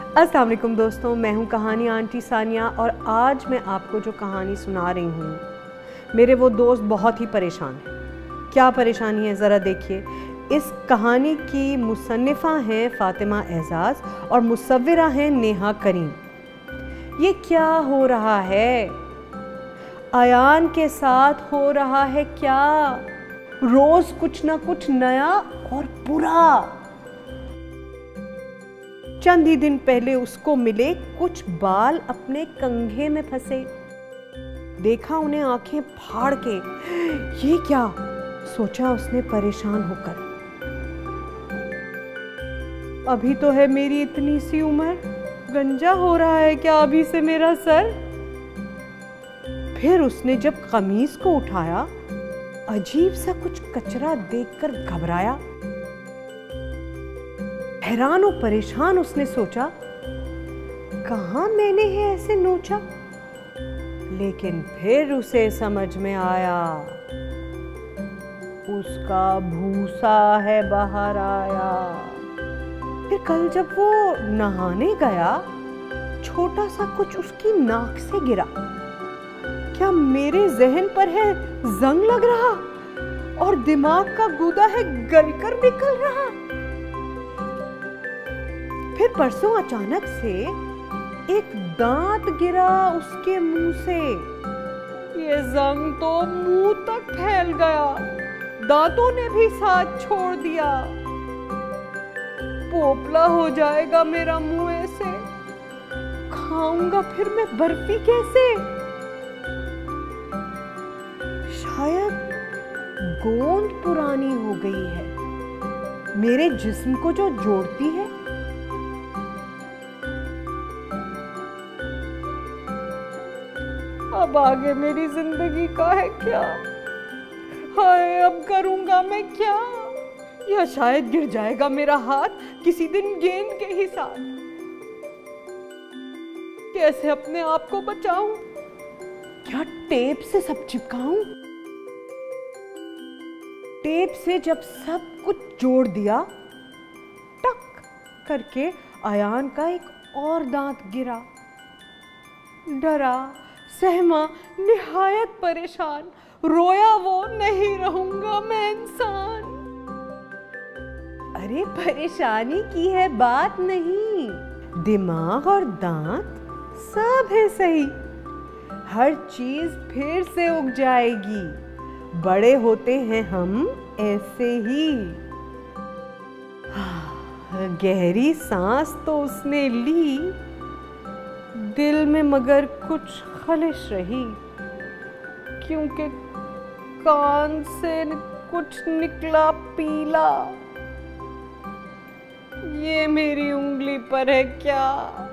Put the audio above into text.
अस्सलाम वालेकुम दोस्तों, मैं हूं कहानी आंटी सानिया और आज मैं आपको जो कहानी सुना रही हूं, मेरे वो दोस्त बहुत ही परेशान हैं। क्या परेशानी है ज़रा देखिए। इस कहानी की मुसन्निफ़ा हैं फ़ातिमा एजाज़ और मुसव्विरा हैं नेहा करीम। ये क्या हो रहा है? अयान के साथ हो रहा है क्या? रोज़ कुछ ना कुछ नया और बुरा। चंद ही दिन पहले उसको मिले कुछ बाल अपने कंघे में फंसे। देखा उन्हें आंखें फाड़ के। ये क्या? सोचा उसने परेशान होकर। अभी तो है मेरी इतनी सी उम्र, गंजा हो रहा है क्या अभी से मेरा सर? फिर उसने जब कमीज को उठाया, अजीब सा कुछ कचरा देखकर घबराया। हैरान और परेशान उसने सोचा, कहां मैंने है ऐसे नोचा? लेकिन फिर उसे समझ में आया, उसका भूसा है बाहर आया। फिर कल जब वो नहाने गया, छोटा सा कुछ उसकी नाक से गिरा। क्या मेरे जहन पर है जंग लग रहा और दिमाग का गूदा है गलकर निकल रहा? फिर परसों अचानक से एक दांत गिरा उसके मुंह से। ये जंग तो मुंह तक फैल गया, दांतों ने भी साथ छोड़ दिया। पोपला हो जाएगा मेरा मुंह ऐसे। खाऊंगा फिर मैं बर्फी कैसे? शायद गोंद पुरानी हो गई है, मेरे जिस्म को जो जोड़ती है। अब आगे मेरी जिंदगी का है क्या? हाय, अब करूंगा मैं क्या? या शायद गिर जाएगा मेरा हाथ किसी दिन गेंद के ही साथ। कैसे अपने आप को बचाऊं? क्या टेप से सब चिपकाऊं? टेप से जब सब कुछ जोड़ दिया, टक करके अयान का एक और दांत गिरा। डरा, सहमा, निहायत परेशान, रोया वो, नहीं रहूंगा मैं इंसान। अरे परेशानी की है बात नहीं, दिमाग और दांत सब है सही। हर चीज फिर से उग जाएगी। बड़े होते हैं हम ऐसे ही। गहरी सांस तो उसने ली, दिल में मगर कुछ खलिश रही, क्योंकि कान से कुछ निकला पीला। ये मेरी उंगली पर है क्या?